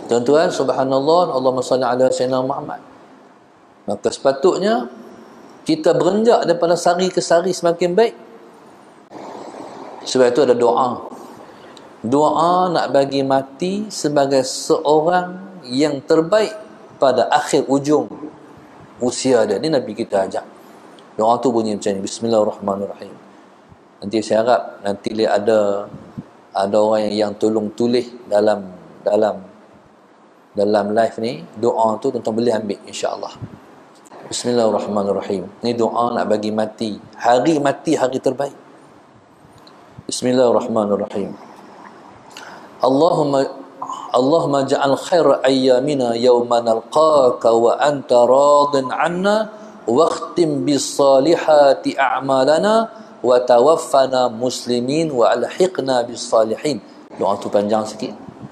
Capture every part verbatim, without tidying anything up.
Tuan-tuan, subhanallah, Allahumma salli ala sayyidina Muhammad. Maka sepatutnya kita berenjak daripada sari ke sari semakin baik. Sebab itu ada doa. Doa nak bagi mati sebagai seorang yang terbaik pada akhir ujung usia dia. Ini Nabi kita ajak. Doa tu bunyi macam ni, Bismillahirrahmanirrahim. Nanti saya harap nanti lihat ada ada orang yang, yang tolong tulis dalam dalam dalam live ni, doa tu tuan-tuan boleh ambil insya-Allah. Bismillahirrahmanirrahim. Ni doa nak bagi mati, hari mati hari terbaik. Bismillahirrahmanirrahim. Allahumma Allahumma ja'al khaira ayyamina yawma nalqaka wa anta radin 'anna waqtim bis salihati a'malana wa tawaffana muslimin wa alhiqna bis salihin. Doa tu panjang sikit.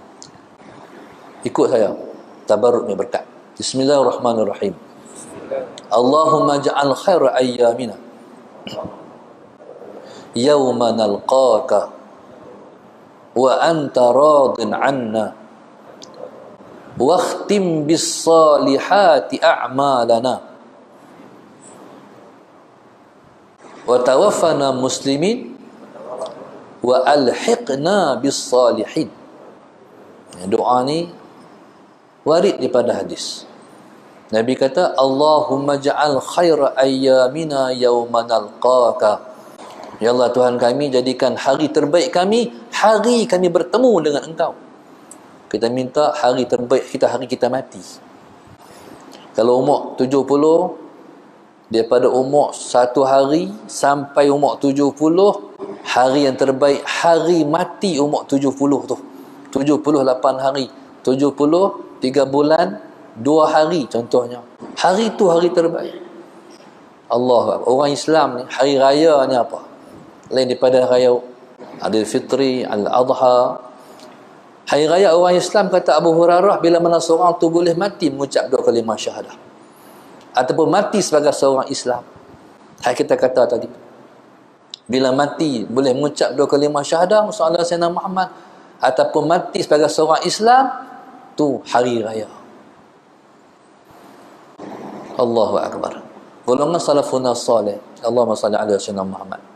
Ikut saya. Tabarruk ni berkat. Bismillahirrahmanirrahim. Allahumma ja'al khaira ayyamina yawma nalqaka wa anta radin 'anna wakhtim bis salihati a'malana wa tawaffana muslimin wa alhiqna bis salihin. Doa ni warid daripada hadis. Nabi kata, Allahumma ja'al khaira ayyamina yawma nalqaka. Ya Allah, Tuhan kami, jadikan hari terbaik kami hari kami bertemu dengan Engkau. Kita minta hari terbaik kita hari kita mati. Kalau umur tujuh puluh, daripada umur satu hari sampai umur tujuh puluh, hari yang terbaik hari mati umur tujuh puluh tu. tujuh puluh lapan hari, tujuh puluh tiga bulan dua hari contohnya. Hari tu hari terbaik. Allah, orang Islam ni hari raya ni apa? Lain daripada raya Adil Fitri, Al-Adha. Hari raya orang Islam, kata Abu Hurairah, bila mana seorang tu boleh mati mengucap dua kalimah syahadah ataupun mati sebagai seorang Islam. Hai kita kata tadi, bila mati boleh mengucap dua kalimah syahadah sallallahu alaihi wasallam Muhammad ataupun mati sebagai seorang Islam, tu hari raya. Allahu akbar. Golongan salafun salih, Allahumma salli ala sayyidina Muhammad.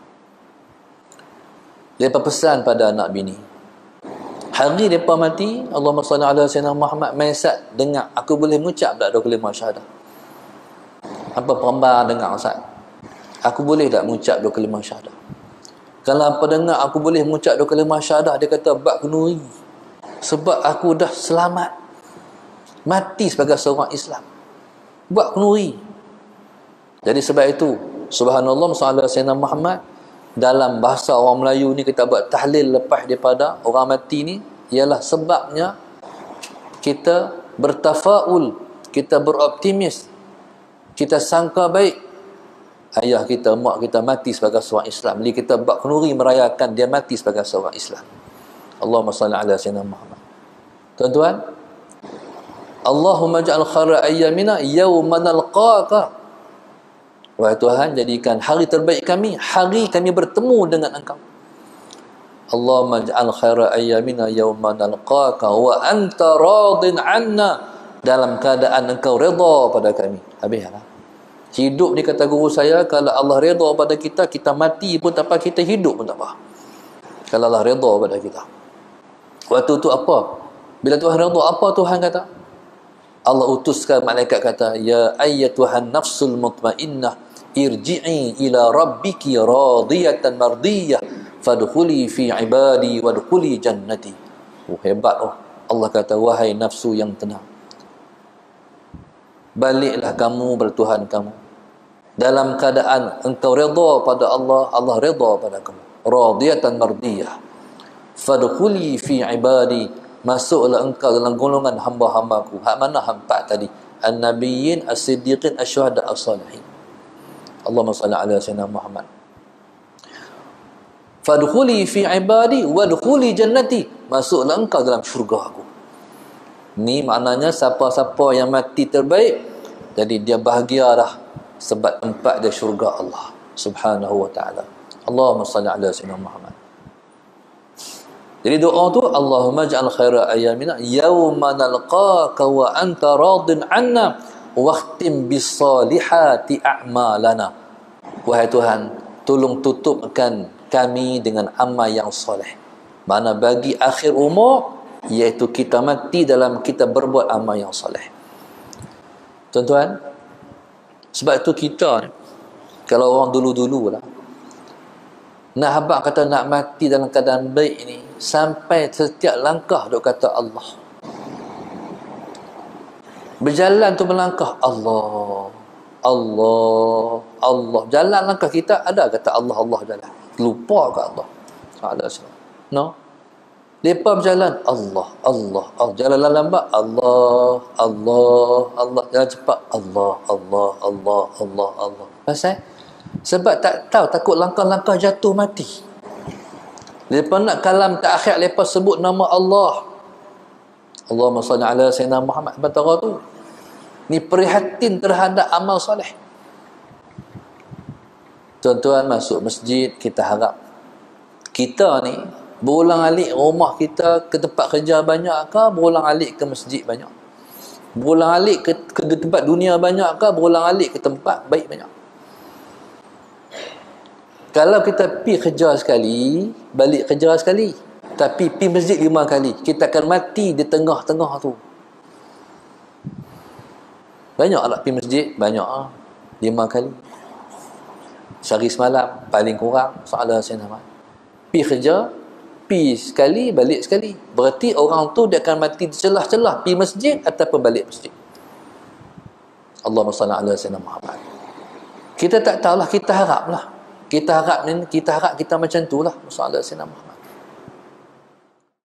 Dia pesan pada anak bini, hari mereka mati, Allahumma salli ala sayyidina Muhammad, Maisat dengar aku boleh mengucap tak dua kalimah syahadah? Apa perempuan dengar Ustaz? Aku boleh tak mengucap dua kalimah syahadah? Kalau apa dengar aku boleh mengucap dua kalimah syahadah, dia kata bak kenuri. Sebab aku dah selamat mati sebagai seorang Islam. Buat kenuri. Jadi sebab itu, subhanallah sallallahu alaihi wasallam Muhammad, dalam bahasa orang Melayu ni kita buat tahlil lepas daripada orang mati ni, ialah sebabnya kita bertafaul, kita beroptimis, kita sangka baik ayah kita, mak kita mati sebagai seorang Islam. Jadi kita buat kenuri merayakan dia mati sebagai seorang Islam. Allahumma salli ala sayyidina Muhammad. Tuan-tuan, Allahumma ja'al khaira ayyamina yawma nalqaka. Wahai Tuhan, jadikan hari terbaik kami hari kami bertemu dengan Engkau. Allahumma ja'al khaira ayyamina yawma nalqaka wa anta radin 'anna, dalam keadaan Engkau redha pada kami. Habislah. Hidup ni kata guru saya, kalau Allah redha pada kita, kita mati pun tak apa, kita hidup pun tak apa. Kalau Allah redha pada kita. Waktu tu apa? Bila Tuhan redha, apa Tuhan kata? Allah utuskan malaikat kata, ya ayyatuhan nafsul mutmainnah irji'i ila rabbiki radiyatan mardiyah fadkhuli fi ibadi wadkhuli jannati. Oh, hebat oh. Allah kata, wahai nafsu yang tenang, baliklah kamu bertuhan kamu dalam keadaan engkau redha pada Allah, Allah redha pada kamu. Radiyatan mardiyah fadkhuli fi ibadi, masuklah engkau dalam golongan hamba-hambaku. Hak mana hamba tadi? An-nabiyyin, as-siddiqin, asy-syuhada, as-salihin. Allahumma salli ala sayyidina Muhammad. Fadkhuli fi ibadi wadkhuli jannati, masuklah engkau dalam syurga aku. Ni maknanya siapa-siapa yang mati terbaik, jadi dia bahagia dah sebab tempat dia syurga Allah Subhanahu wa taala. Allahumma salli ala sayyidina Muhammad. Jadi doa tu, Allahumma ja'al khaira ayyamina yawma nalqaka wa anta radin 'anna waqtim bis salihati a'malana. Wahai Tuhan, tolong tutupkan kami dengan amal yang soleh. Mana bagi akhir umur, iaitu kita mati dalam kita berbuat amal yang soleh. Tuan-tuan, sebab itu kita kalau orang dulu-dulu lah, nak habaq kata nak mati dalam keadaan baik ni, sampai setiap langkah duk kata Allah. Berjalan tu melangkah Allah, Allah, Allah. Jalan langkah kita ada kata Allah, Allah jalan. Lupa kat Allah. Ada no. Lepas berjalan Allah, Allah, Allah. Jalan lambat Allah, Allah, Allah. Jalan cepat Allah, Allah, Allah, Allah, Allah. Pasal sebab tak tahu, takut langkah-langkah jatuh mati. Lepas nak kalam tak akhir, lepas sebut nama Allah, Allahumma salli ala sayyidina Muhammad. Batara tu ni prihatin terhadap amal soleh. Tuan-tuan masuk masjid, kita harap kita ni berulang-alik rumah kita ke tempat kerja banyak ke, berulang-alik ke masjid banyak, berulang-alik ke, ke tempat dunia banyak ke, berulang-alik ke tempat baik banyak. Kalau kita pi kerja sekali, balik kerja sekali, tapi pi masjid lima kali, kita akan mati di tengah-tengah tu. Banyak tak pi masjid? Banyak ah. Lima kali. Sehari semalam, paling kurang. Soalan saya nama. Pi kerja, pi sekali, balik sekali. Berarti orang tu dia akan mati di celah-celah pi masjid ataupun balik masjid. Allahumma salli ala sayyidina Muhammad. Kita tak tahulah, kita haraplah. Kita harap ni, kita harap kita macam tu lah. Masalah Sayyidina Muhammad.